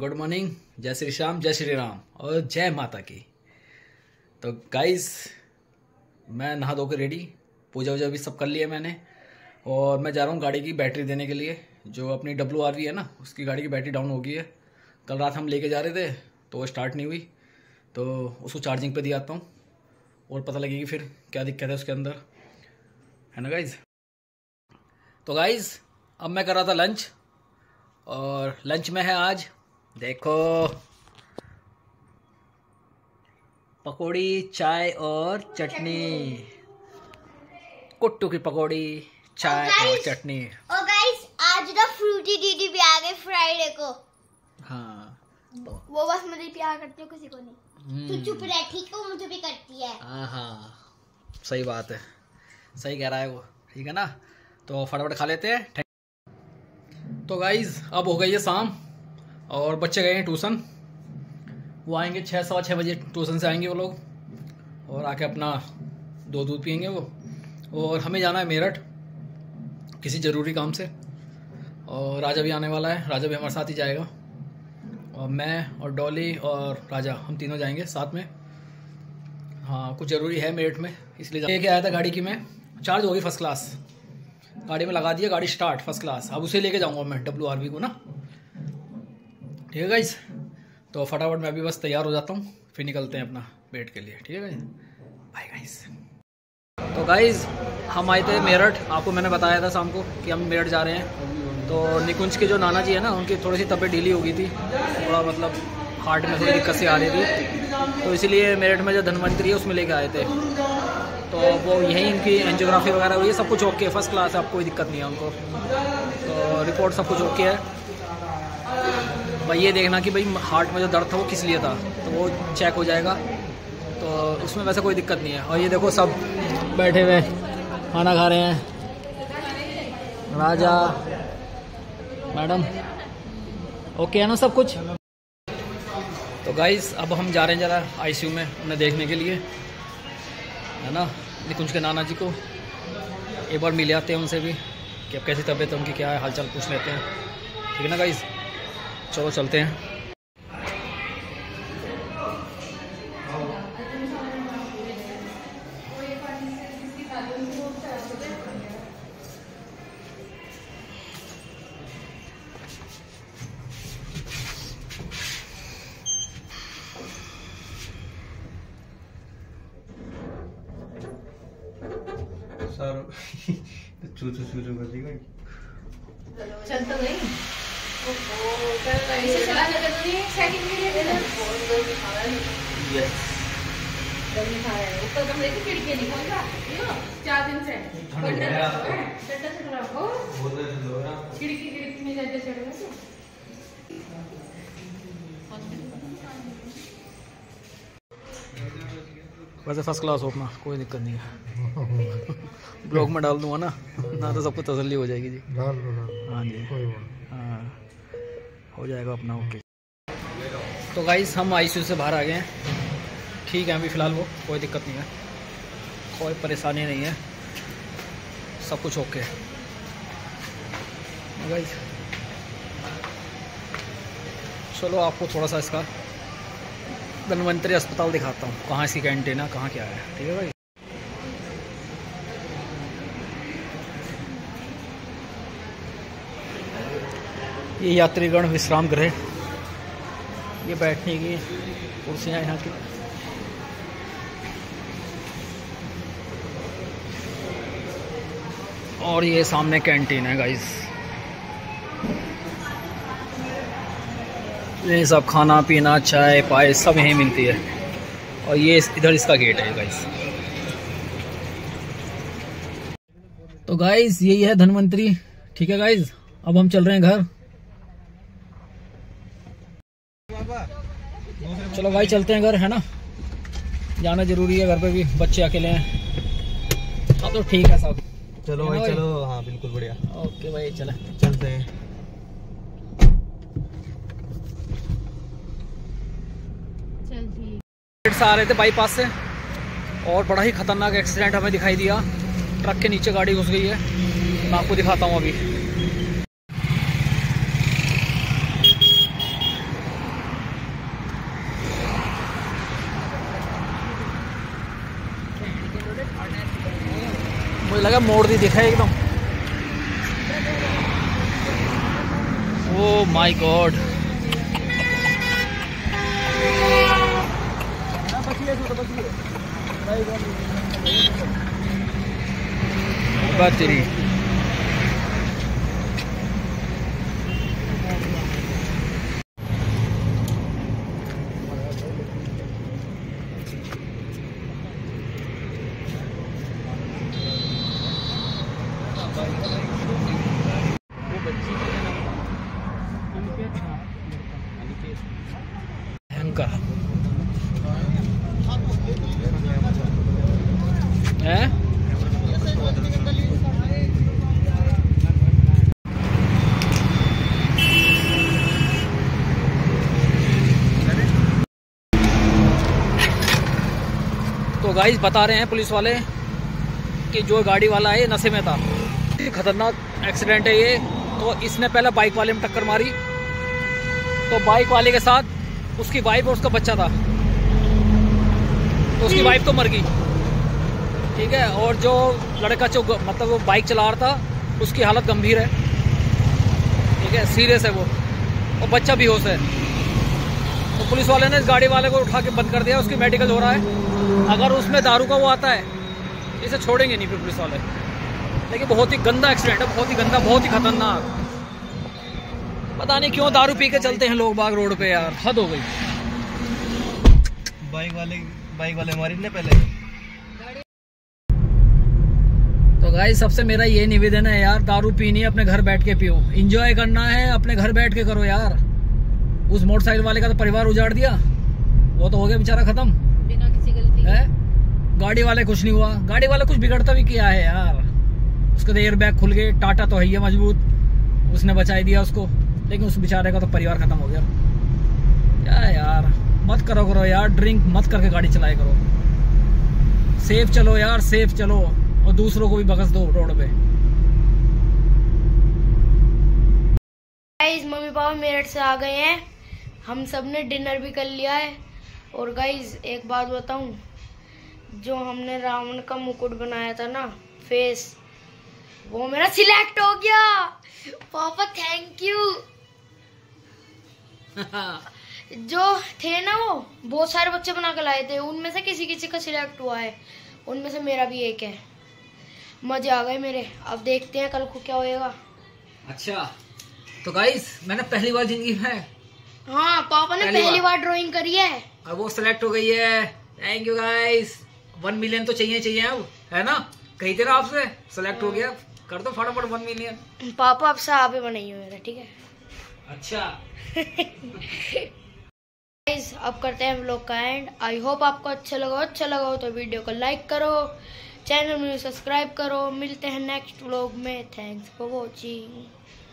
Good morning, जय श्री श्याम, जय श्री राम और जय माता की। तो गाइस मैं नहा धो के रेडी, पूजा वूजा भी सब कर लिया मैंने और मैं जा रहा हूँ गाड़ी की बैटरी देने के लिए। जो अपनी WRV है ना, उसकी गाड़ी की बैटरी डाउन हो गई है। कल रात हम लेके जा रहे थे तो वो स्टार्ट नहीं हुई, तो उसको चार्जिंग पे दिया आता हूँ और पता लगेगी फिर क्या दिक्कत है उसके अंदर, है ना गाइज। तो गाइज अब मैं कर रहा था लंच और लंच में है आज देखो पकौड़ी, चाय और चटनी। कुट्टू की पकौड़ी, चाय और चटनी। और गाइस आज ना फ्रूटी दीदी भी आ गई फ्राइडे को। हाँ वो बस मुझे प्यार करती है, किसी को नहीं। तू चुप रह, ठीक है? वो मुझे भी करती है। हाँ सही बात है, सही कह रहा है वो, ठीक है ना। तो फटाफट खा लेते हैं। तो गाइज अब हो गई है शाम और बच्चे गए हैं ट्यूशन। वो आएंगे 6 सवा 6 बजे ट्यूशन से आएंगे वो लोग और आके अपना दूध पियेंगे वो। और हमें जाना है मेरठ किसी ज़रूरी काम से और राजा भी आने वाला है, राजा भी हमारे साथ ही जाएगा और मैं और डॉली और राजा हम तीनों जाएंगे साथ में। हाँ कुछ ज़रूरी है मेरठ में, इसलिए लेके आया था गाड़ी की मैं। चार्ज होगी फर्स्ट क्लास, गाड़ी में लगा दिया, गाड़ी स्टार्ट फर्स्ट क्लास। अब उसे लेके जाऊंगा मैं WRV को ना, ठीक है गाइस। तो फटाफट मैं अभी बस तैयार हो जाता हूँ, फिर निकलते हैं अपना वेट के लिए, ठीक है गाइस। Bye guys. तो गाइस हम आए थे मेरठ, आपको मैंने बताया था शाम को कि हम मेरठ जा रहे हैं। तो निकुंज के जो नाना जी है ना, उनकी थोड़ी सी तबीयत ढीली हो गई थी, थोड़ा मतलब हार्ट में थोड़ी दिक्कत सी आ रही थी, तो इसीलिए मेरठ में जो धन्वंतरी है उसमें लेके आए थे। तो वो यहीं इनकी एंजियोग्राफी वगैरह हुई है, सब कुछ ओके, फर्स्ट क्लास है, अब कोई दिक्कत नहीं है उनको। तो रिपोर्ट सब कुछ ओके है। भाई ये देखना कि भाई हार्ट में जो दर्द था वो किस लिए था, तो वो चेक हो जाएगा, तो उसमें वैसे कोई दिक्कत नहीं है। और ये देखो सब बैठे हुए खाना खा रहे हैं, राजा मैडम ओके है ना सब कुछ। तो गाइस अब हम जा रहे हैं ज़रा ICU में उन्हें देखने के लिए, है ना। निकुंज के नाना जी को एक बार मिल आते हैं उनसे भी कि अब कैसी तबीयत है उनकी, क्या है हालचाल पूछ लेते हैं, ठीक है ना गाइस। चलो चलते हैं। सर चू कर दी गई, चल तो गई। इसे चला के नहीं सेकंड के लिए देना, बहुत गर्मी खा रहा है। यस गर्मी खा रहा है, ऊपर कमरे की खिड़की नहीं खोल रहा, यो 4 दिन से ठंडा से खराब हो, खिड़की में ज्यादा चढ़ रहा है। वैसे फर्स्ट क्लास हो अपना, कोई दिक्कत नहीं है। ब्लॉग में डाल दूंगा ना तो सबको तसल्ली हो जाएगी जी। हाँ जी, हाँ हो जाएगा अपना ओके। तो गाइस हम ICU से बाहर आ गए हैं, ठीक है अभी फ़िलहाल वो कोई दिक्कत नहीं है, कोई परेशानी नहीं है, सब कुछ ओके है गाइस। चलो आपको थोड़ा सा इसका धन्वंतरी अस्पताल दिखाता हूँ, कहाँ इसकी कैंटीन है, कहाँ क्या है, ठीक है भाई। ये यात्रीगण विश्राम गृह, ये बैठने की कुर्सियाँ यहाँ की। और ये सामने कैंटीन है गाइस, ये सब खाना पीना चाय पाए सब यहीं मिलती है। और ये इधर इसका गेट है गाइस। तो गाइस यही है धन्वंतरी, ठीक है गाइस। अब हम चल रहे हैं घर, चलो भाई चलते हैं घर, है ना, जाना जरूरी है, घर पे भी बच्चे अकेले हैं। हाँ तो ठीक है साहब, चलो भाई चलो, हाँ बिल्कुल बढ़िया, ओके भाई चले चलते हैं। आ रहे थे बाईपास से और बड़ा ही खतरनाक एक्सीडेंट हमें दिखाई दिया, ट्रक के नीचे गाड़ी घुस गई है। मैं आपको दिखाता हूँ अभी। मुझे लगा मोड़ दी दिखा एकदम। ओ माय गॉड, बचरी भयंकर है। तो गाइस बता रहे हैं पुलिस वाले कि जो गाड़ी वाला है नशे में था, खतरनाक एक्सीडेंट है ये। तो इसने पहले बाइक वाले में टक्कर मारी, तो बाइक वाले के साथ उसकी वाइफ और उसका बच्चा था, तो उसकी वाइफ तो मर गई, ठीक है। और जो लड़का जो मतलब वो बाइक चला रहा था उसकी हालत गंभीर है, ठीक है, सीरियस है वो, और बच्चा बेहोश है। तो पुलिस वाले ने इस गाड़ी वाले को उठा के बंद कर दिया, उसकी मेडिकल हो रहा है। अगर उसमें दारू का वो आता है इसे छोड़ेंगे नहीं फिर पुलिस वाले। लेकिन बहुत ही गंदा एक्सीडेंट है, बहुत ही गंदा, बहुत ही खतरनाक। पता नहीं क्यों दारू पी के चलते हैं लोग बाग रोड पे यार, हद हो गई। बाइक वाले हमारी ने पहले। तो गाइस सबसे मेरा ये निवेदन है यार, दारू पीनी है अपने घर बैठ के पियो, एंजॉय करना है अपने घर बैठ के करो यार। उस मोटरसाइकिल वाले का तो परिवार उजाड़ दिया, वो तो हो गया बेचारा खत्म बिना किसी गलती है। गाड़ी वाले कुछ नहीं हुआ, गाड़ी वाले कुछ बिगड़ता भी किया है यार, उसके तो एयर बैग खुल गए, टाटा तो है ही मजबूत, उसने बचा दिया उसको, लेकिन उस बेचारे का तो परिवार खत्म हो गया। क्या यार, मत करो यार, ड्रिंक मत करके गाड़ी चलाया करो, सेफ चलो यार, सेफ चलो, और दूसरों को भी बख्श दो रोड पे। गाइस मम्मी पापा मेरठ से आ गए हैं, हम सब ने डिनर भी कर लिया है। और गाइस एक बात बताऊं, जो हमने रावण का मुकुट बनाया था ना, फेस, वो मेरा सिलेक्ट हो गया। पापा थैंक यू। जो थे ना वो बहुत सारे बच्चे बना के लाए थे, उनमें से किसी किसी का सिलेक्ट हुआ है, उनमें से मेरा भी एक है। मजे आ गए मेरे। अब देखते हैं कल को क्या होएगा। अच्छा तो गाइस मैंने पहली बार जिंदगी में, हाँ पापा ने पहली बार ड्राइंग करी है, अब वो सिलेक्ट हो गई है। Thank you guys. 1 मिलियन तो चाहिए अब, है ना, कही थे ना आपसे, सिलेक्ट हो गया, कर दो फटाफट 1 मिलियन। पापा अब से आप ही बनाइए मेरा, ठीक है। अच्छा गाइस अब करते हैं व्लॉग का एंड। आई होप आपको अच्छा लगा हो तो वीडियो को लाइक करो, चैनल में सब्सक्राइब करो। मिलते हैं नेक्स्ट व्लॉग में। Thanks for watching.